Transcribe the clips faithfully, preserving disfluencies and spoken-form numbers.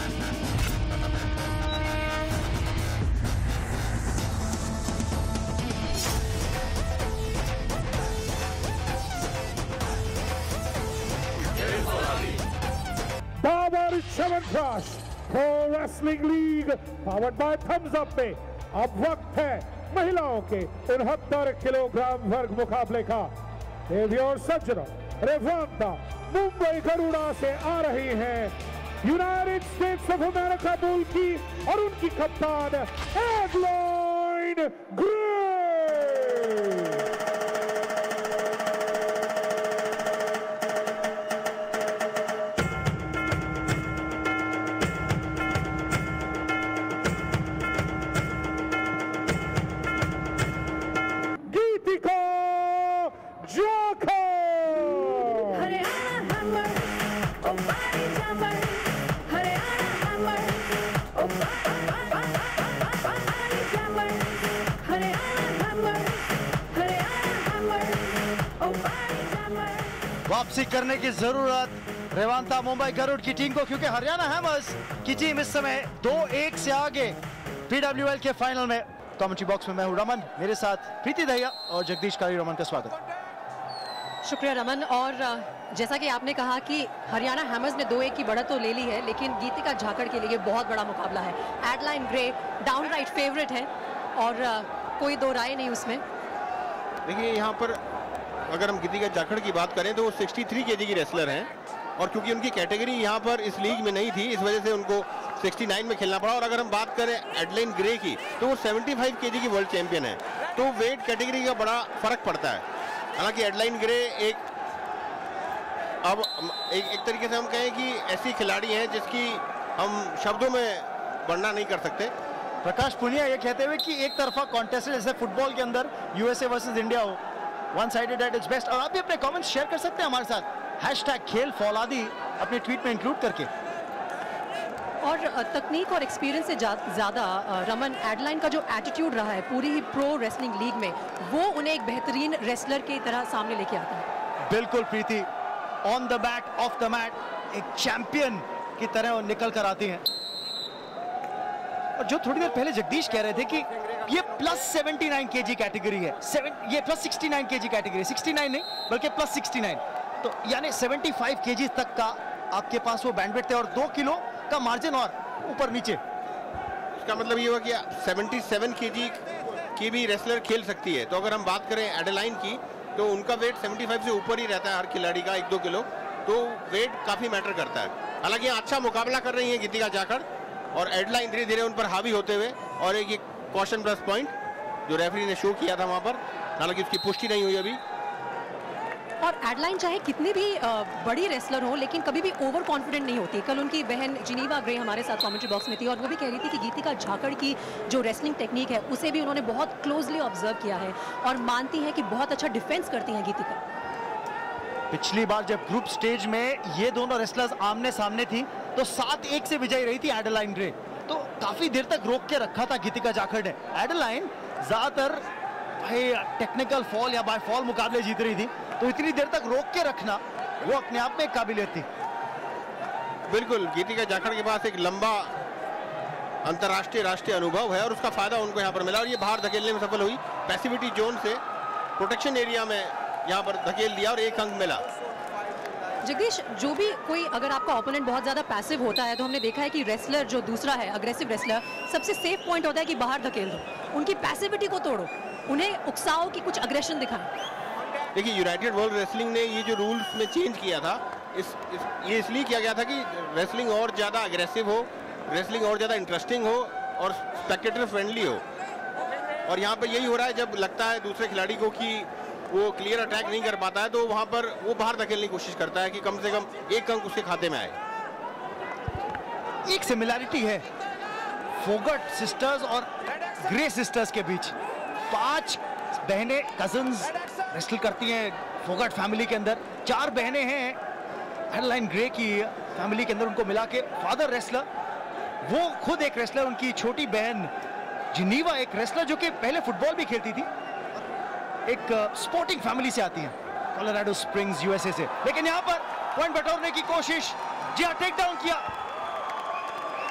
Babar Chyawanprash Pro Wrestling League powered by Thumbs Up में अब वक्त है महिलाओं के उनहत्तर किलोग्राम वर्ग मुकाबले का। देवियों सज्जनों, रेवांता मुंबई गरुड़ा से आ रही हैं यूनाइटेड स्टेट्स ऑफ अमेरिका मूल की और उनकी कप्तान एडलाइन ग्रे। वापसी करने की जरूरत रेवांता मुंबई गरुड़ की टीम को, क्योंकि हरियाणा हैमर्स की टीम इस समय दो एक से आगे पीडब्ल्यूएल के फाइनल में। कमेंट्री बॉक्स में मैं हूं रमन, मेरे साथ प्रीति दहिया और जगदीश कारी। रमन का स्वागत। शुक्रिया रमन। और जैसा कि आपने कहा कि हरियाणा हैमर्स ने दो एक की बढ़त तो ले ली है, लेकिन गीतिका जाखड़ के लिए बहुत बड़ा मुकाबला है। एडलाइन ग्रे डाउनराइट फेवरेट है और कोई दो राय नहीं उसमें। देखिए यहाँ पर अगर हम गीतिका जाखड़ की बात करें तो वो तिरसठ केजी की रेसलर हैं, और क्योंकि उनकी कैटेगरी यहाँ पर इस लीग में नहीं थी, इस वजह से उनको उनहत्तर में खेलना पड़ा। और अगर हम बात करें एडलाइन ग्रे की तो वो पचहत्तर केजी की वर्ल्ड चैंपियन है, तो वेट कैटेगरी का बड़ा फर्क पड़ता है। हालांकि एडलाइन ग्रे एक अब एक, एक तरीके से हम कहें कि ऐसी खिलाड़ी हैं जिसकी हम शब्दों में वर्णना नहीं कर सकते। प्रकाश पुनिया ये कहते हुए कि एक तरफा कॉन्टेस्ट है, जैसे फुटबॉल के अंदर यूएसए वर्सेस इंडिया हो, one sided at its best. और आप भी अपने कमेंट्स शेयर कर सकते हैं हमारे साथ, हैशटैग खेल फौलादी अपने ट्वीट में इंक्लूड करके। और तकनीक और एक्सपीरियंस से ज़्यादा रमन, एडलाइन का जो एटीट्यूड रहा है पूरी ही प्रो रेसलिंग लीग में, वो उन्हें एक बेहतरीन रेसलर की तरह सामने लेके आता है। बिल्कुल Preeti, on the bat off the mat एक चैंपियन की तरह वो निकल कर आती हैं। और जो थोड़ी देर पहले जगदीश कह रहे थे कि ये प्लस उन्यासी केजी कैटेगरी है, सेवन ये प्लस उनहत्तर केजी कैटेगरी, उनहत्तर नहीं बल्कि प्लस उनहत्तर, तो यानी पचहत्तर केजी तक का आपके पास वो बैंडविड्थ है और दो किलो का मार्जिन और ऊपर नीचे। इसका मतलब ये हुआ कि सतहत्तर केजी की भी रेसलर खेल सकती है। तो अगर हम बात करें एडलाइन की तो उनका वेट पचहत्तर से ऊपर ही रहता है हर खिलाड़ी का, एक दो किलो, तो वेट काफी मैटर करता है। हालांकि अच्छा मुकाबला कर रही है गीतिका जाखड़ और एडलाइन धीरे धीरे उन पर हावी होते हुए। और एक कॉशन प्लस पॉइंट जो रेफरी ने शो किया था वहां पर, हालांकि उसकी पुष्टि नहीं हुई अभी। और एडलाइन चाहे कितनी भी बड़ी रेसलर हो, लेकिन कभी भी ओवर कॉन्फिडेंट नहीं होती। कल उनकी बहन जिनीवा ग्रे हमारे साथ कमेंट्री बॉक्स में थी और वो भी कह रही थी कि गीतिका जाखड़ की जो रेसलिंग टेक्निक है उसे भी उन्होंने बहुत क्लोजली ऑब्जर्व किया है और मानती हैं कि बहुत अच्छा डिफेंस करती हैं गीतिका। पिछली बार जब ग्रुप स्टेज में ये दोनों रेसलर्स आमने सामने थी तो सात एक से विजयी रही थी एडलाइन ग्रे, तो काफी देर तक रोक के रखा था गीतिका जाखड़ ने। एडलाइन ज्यादातर भाई टेक्निकल फॉल या बाय फॉल मुकाबले जीत रही थी, तो इतनी देर तक रोक के रखना वो अपने आप में एक काबिलियत थी। बिल्कुल, गीतिका जाखड़ के पास एक लंबा अंतर्राष्ट्रीय राष्ट्रीय अनुभव है और उसका फायदा उनको यहाँ पर मिला और ये बाहर धकेलने में सफल हुई। पैसिविटी जोन से प्रोटेक्शन एरिया में यहाँ पर धकेल दिया और एक अंक मिला। जगदीश, जो भी कोई अगर आपका ओपोनेंट बहुत ज्यादा पैसिव होता है तो हमने देखा है कि रेसलर जो दूसरा है अग्रेसिव रेसलर, सबसे सेफ पॉइंट होता है कि बाहर धकेल दो, उनकी पैसिविटी को तोड़ो, उन्हें उकसाओ कि कुछ अग्रेशन दिखाएं। देखिए, यूनाइटेड वर्ल्ड रेसलिंग ने ये जो रूल्स में चेंज किया था, इस, इस ये इसलिए किया गया था कि रेसलिंग और ज़्यादा अग्रेसिव हो, रेसलिंग और ज़्यादा इंटरेस्टिंग हो और स्पेक्टेटर फ्रेंडली हो। और यहाँ पर यही हो रहा है, जब लगता है दूसरे खिलाड़ी को कि वो क्लियर अटैक नहीं कर पाता है तो वहाँ पर वो बाहर धकेलने की कोशिश करता है कि कम से कम एक अंक उसके खाते में आए। एक सिमिलैरिटी है फोगट सिस्टर्स और ग्रे सिस्टर्स के बीच। पांच बहनें कजन्स रेसल करती हैं फोगट फैमिली के अंदर, चार बहनें हैं एडलाइन ग्रे की फैमिली के अंदर, उनको मिला के फादर रेसलर, वो खुद एक रेसलर, उनकी छोटी बहन जिनीवा एक रेसलर जो कि पहले फुटबॉल भी खेलती थी, एक स्पोर्टिंग फैमिली से आती हैं, कोलोराडो स्प्रिंग्स यूएसए से। लेकिन यहाँ पर पॉइंट बटोरने की कोशिश, जी हाँ, टेक डाउन किया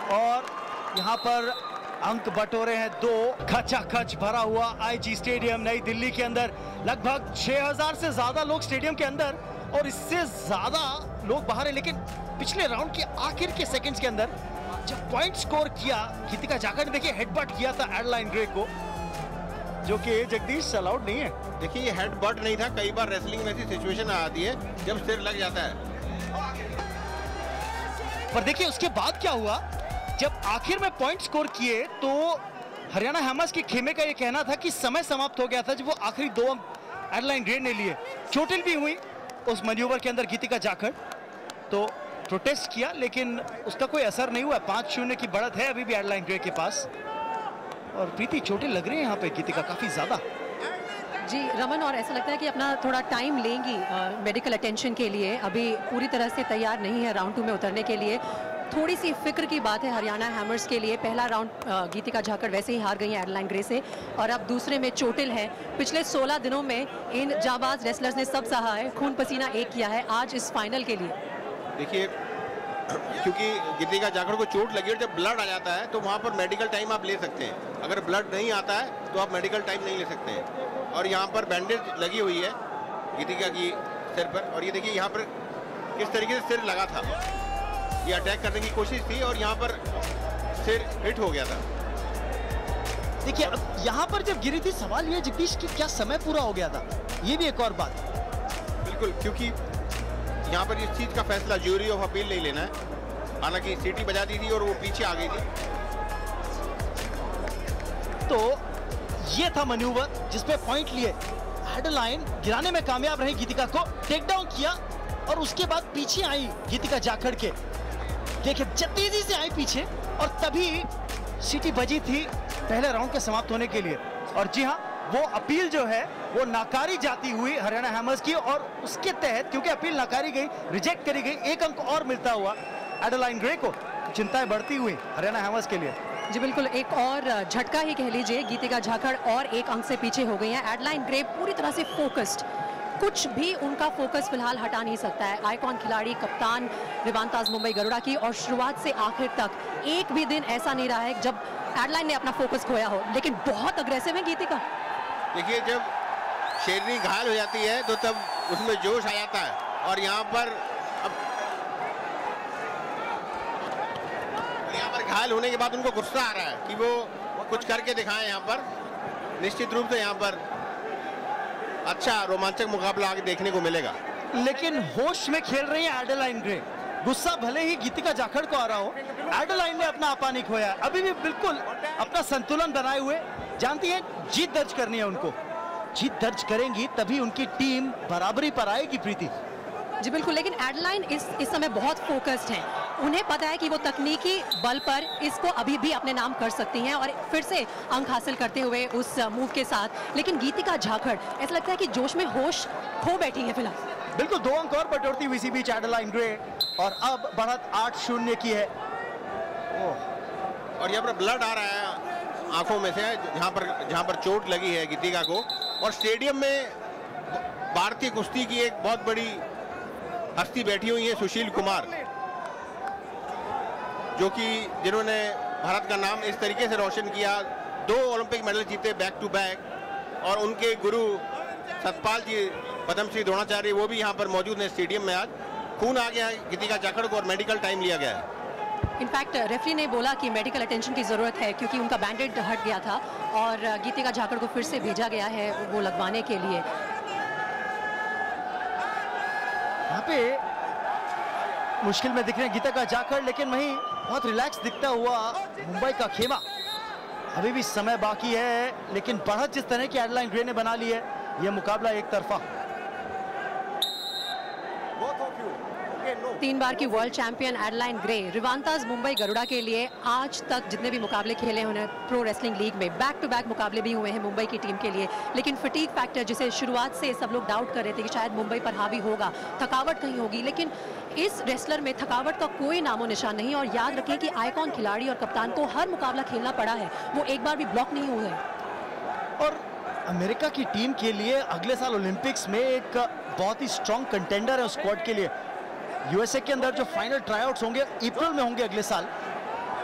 और यहाँ पर अंक बटोरे हैं दो। खचाखच भरा हुआ आईजी स्टेडियम नई दिल्ली के अंदर, लगभग छह हज़ार से ज्यादा लोग स्टेडियम के अंदर और इससे ज्यादा लोग बाहर हैं। लेकिन पिछले राउंड के आखिर के सेकंड्स के अंदर जब पॉइंट स्कोर किया गीतिका जाखड़ ने, देखिए हेडबट किया था एडलाइन ग्रे को, जो कि जगदीश अलाउड नहीं है। देखिए ये हेडबट नहीं था, कई बार रेसलिंग में ऐसी सिचुएशन आती है जब सिर लग जाता है। पर देखिए उसके बाद क्या हुआ, जब आखिर में पॉइंट स्कोर किए तो हरियाणा हैमर्स के खेमे का ये कहना था कि समय समाप्त हो गया था जब वो आखिरी दो अंक एडलाइन ग्रे ने लिए। चोटिल भी हुई उस मैन्यूवर के अंदर गीतिका जाखड़, तो प्रोटेस्ट किया लेकिन उसका कोई असर नहीं हुआ। पांच शून्य की बढ़त है अभी भी एडलाइन ग्रे के पास, और प्रीति चोटिल लग रही है यहाँ पे गीतिका काफी ज्यादा। जी रमन, और ऐसा लगता है कि अपना थोड़ा टाइम लेंगी मेडिकल अटेंशन के लिए, अभी पूरी तरह से तैयार नहीं है राउंड टू में उतरने के लिए। थोड़ी सी फिक्र की बात है हरियाणा हैमर्स के लिए। पहला राउंड गीतिका जाखड़ वैसे ही हार गई है एडलाइन ग्रे से, और अब दूसरे में चोटिल है। पिछले सोलह दिनों में इन जाबाज रेसलर्स ने सब सहा है, खून पसीना एक किया है आज इस फाइनल के लिए। देखिए क्योंकि गीतिका जाखड़ को चोट लगी और जब ब्लड आ जाता है तो वहाँ पर मेडिकल टाइम आप ले सकते हैं, अगर ब्लड नहीं आता है तो आप मेडिकल टाइम नहीं ले सकते हैं। और यहाँ पर बैंडेज लगी हुई है गीतिका की सिर पर, और ये देखिए यहाँ पर किस तरीके से सिर लगा था, ये अटैक करने की कोशिश थी और यहाँ पर सिर हिट हो गया था। देखिए अब यहाँ पर जब गिरी थी, सवाल ये जगदीश कि क्या समय पूरा हो गया था, ये भी एक और बात। बिल्कुल, क्योंकि यहाँ पर इस चीज का फैसला ज्यूरी ऑफ अपील नहीं लेना है। हालांकि सीटी बजा दी थी और वो पीछे आ गई थी। तो ये था मैन्यूवर जिसपे पॉइंट लिए, एडलाइन गिराने में कामयाब रही, गीतिका को टेक डाउन किया और उसके बाद पीछे आई गीतिका जाखड़ के। देखिए तेजी से आई पीछे और तभी सीटी बजी थी पहले राउंड के समाप्त होने के लिए। और जी हाँ, वो अपील जो है वो नाकारी जाती हुई हरियाणा हैमर्स की, और उसके तहत क्योंकि अपील नाकारी गई, रिजेक्ट करी गई, एक अंक और मिलता हुआ एडलाइन ग्रे को। चिंताएं बढ़ती हुई हरियाणा हैमर्स के लिए। जी बिल्कुल, एक और झटका ही कह लीजिए, गीतिका जाखड़ और एक अंक से पीछे हो गई हैं। एडलाइन ग्रे पूरी तरह से फोकस्ड, कुछ भी उनका फोकस फिलहाल हटा नहीं सकता है। आइकॉन खिलाड़ी, कप्तान रिवांताज मुंबई गरुड़ा की, और शुरुआत से आखिर तक एक भी दिन ऐसा नहीं रहा है जब एडलाइन ने अपना फोकस खोया हो। लेकिन बहुत अग्रेसिव है गीतिका। देखिए जब शेरनी घायल हो जाती है तो तब उसमें जोश आ जाता है, और यहाँ पर अब यहाँ पर घायल होने के बाद उनको गुस्सा आ रहा है कि वो कुछ करके दिखाएं। यहाँ पर निश्चित रूप से यहाँ पर अच्छा रोमांचक मुकाबला आगे देखने को मिलेगा। लेकिन होश में खेल रही है एडलाइन ग्रे। गुस्सा भले ही गीतिका जाखड़ को आ रहा हो, एडलाइन ने अपना आपा नहीं खोया, अभी भी बिल्कुल अपना संतुलन बनाए हुए। जानती है जीत दर्ज करनी है उनको, जीत दर्ज करेंगी तभी उनकी टीम बराबरी पर आएगी प्रीति। जी बिल्कुल, लेकिन एडलाइन इस इस समय बहुत फोकस्ड हैं। उन्हें पता है कि वो तकनीकी बल पर इसको अभी भी अपने नाम कर सकती हैं और फिर से अंक हासिल करते हुए उस मूव के साथ। लेकिन गीतिका जाखड़ ऐसा लगता है कि जोश में होश खो बैठी है फिलहाल। बिल्कुल, दो अंक और बटोरती हुई इसी बीच एडलाइन ग्रे, और अब बढ़त आठ शून्य की है। और यहाँ पर ब्लड आ रहा है आंखों में से, जहाँ पर जहाँ पर चोट लगी है गीतिका को। और स्टेडियम में भारतीय कुश्ती की एक बहुत बड़ी हस्ती बैठी हुई है, सुशील कुमार, जो कि जिन्होंने भारत का नाम इस तरीके से रोशन किया, दो ओलंपिक मेडल जीते बैक टू बैक। और उनके गुरु सतपाल जी पद्मश्री द्रोणाचार्य वो भी यहाँ पर मौजूद हैं स्टेडियम में। आज खून आ गया है गीतिका जाखड़ को और मेडिकल टाइम लिया गया है। इनफैक्ट रेफरी ने बोला कि मेडिकल अटेंशन की जरूरत है क्योंकि उनका बैंडेड हट गया था और गीतिका जाखड़ को फिर से भेजा गया है वो लगवाने के लिए। यहाँ पे मुश्किल में दिख रहे हैं गीतिका जाखड़, लेकिन वहीं बहुत रिलैक्स दिखता हुआ मुंबई का खेमा। अभी भी समय बाकी है, लेकिन बढ़त जिस तरह की एडलाइन ग्रे ने बना ली है, यह मुकाबला एक तरफा। तीन बार की वर्ल्ड चैंपियन एडलाइन ग्रे रिवांताज मुंबई गरुड़ा के लिए आज तक जितने भी मुकाबले खेले उन्हें प्रो रेसलिंग लीग में बैक टू बैक मुकाबले भी हुए हैं मुंबई की टीम के लिए। लेकिन फटीग फैक्टर जिसे शुरुआत से सब लोग डाउट कर रहे थे कि शायद मुंबई पर हावी होगा, थकावट कहीं होगी, लेकिन इस रेसलर में थकावट का कोई नामो निशान नहीं। और याद रखें कि आइकॉन खिलाड़ी और कप्तान को हर मुकाबला खेलना पड़ा है, वो एक बार भी ब्लॉक नहीं हुए। और अमेरिका की टीम के लिए अगले साल ओलंपिक्स में एक बहुत ही स्ट्रॉन्ग कंटेंडर है उस स्क्वाड के लिए। यूएसए के अंदर जो फाइनल ट्राईआउट्स होंगे अप्रैल में होंगे अगले साल,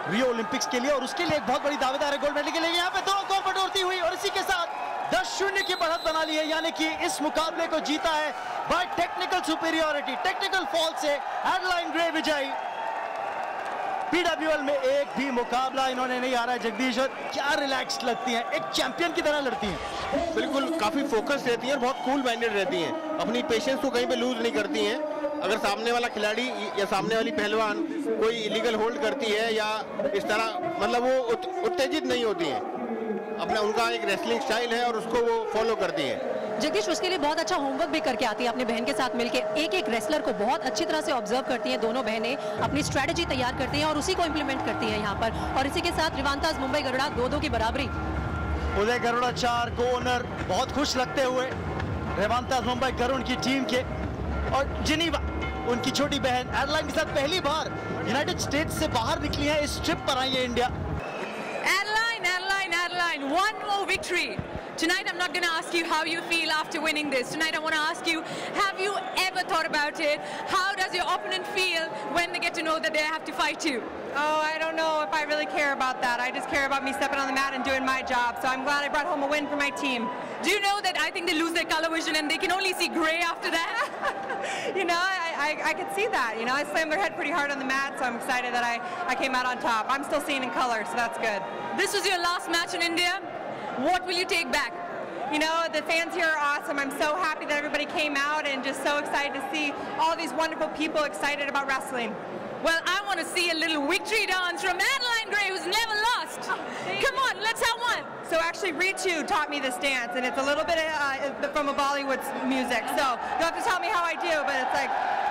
रियो ओलंपिक्स के लिए, और उसके लिए एक बहुत बड़ी दावेदार है गोल्ड मेडल के लिए। यहाँ पे दोनों को बटोरती हुई और इसी के साथ दस शून्य की बढ़त बना ली है, यानी कि इस मुकाबले को जीता है by technical superiority, technical fault से एडलाइन ग्रे विजयी। पीडब्ल्यूएल में एक भी मुकाबला इन्होंने नहीं हारा है। जगदीश, और क्या रिलैक्स लगती हैं, एक चैंपियन की तरह लड़ती हैं। बिल्कुल, काफी फोकस रहती हैं और बहुत कूल माइंडेड रहती हैं, अपनी पेशेंस को कहीं पे लूज नहीं करती हैं। अगर सामने वाला खिलाड़ी या सामने वाली पहलवान कोई इलीगल होल्ड करती है या इस तरह, मतलब वो उत्तेजित नहीं होती हैं, अपना उनका एक रेसलिंग स्टाइल है और उसको वो फॉलो करती है। जगदीश, उसके लिए बहुत अच्छा होमवर्क भी करके आती है अपने बहन के साथ मिलकर। एक एक रेसलर को बहुत अच्छी तरह से ऑब्जर्व करती हैं दोनों बहनें, अपनी स्ट्रेटजी तैयार करती हैं और उसी को इंप्लीमेंट करती हैं यहाँ पर। और इसी के साथ रिवांताज मुंबई गरुड़ा दो दो की बराबरी। उदय गरुड़ा चार को ओनर बहुत खुश लगते हुए रिवांताज मुंबई गरुड़ की टीम के, और जिनीवा उनकी छोटी बहन एडलाइन के साथ पहली बार यूनाइटेड स्टेट्स से बाहर निकली है, इस ट्रिप पर आई है India. Adeline, Adeline, Adeline, one more victory. Tonight I'm not going to ask you how you feel after winning this. Tonight I want to ask you, have you ever thought about it? How does your opponent feel when they get to know that they have to fight you? Oh, I don't know if I really care about that. I just care about me stepping on the mat and doing my job. So I'm glad I brought home a win for my team. Do you know that I think they lose their color vision and they can only see gray after that? You know, I, I, I could see that. You know, I slammed their head pretty hard on the mat, so I'm excited that I, I came out on top. I'm still seeing in color, so that's good. This was your last match in India. What will you take back? You know, the fans here are awesome. I'm so happy that everybody came out and just so excited to see all these wonderful people excited about wrestling. Well, I want to see a little victory dance from Adeline Gray, who's never lost. Oh, come on, let's have one. So actually, Ritu taught me this dance, and it's a little bit uh, from a Bollywood music. So you'll have to tell me how I do, but it's like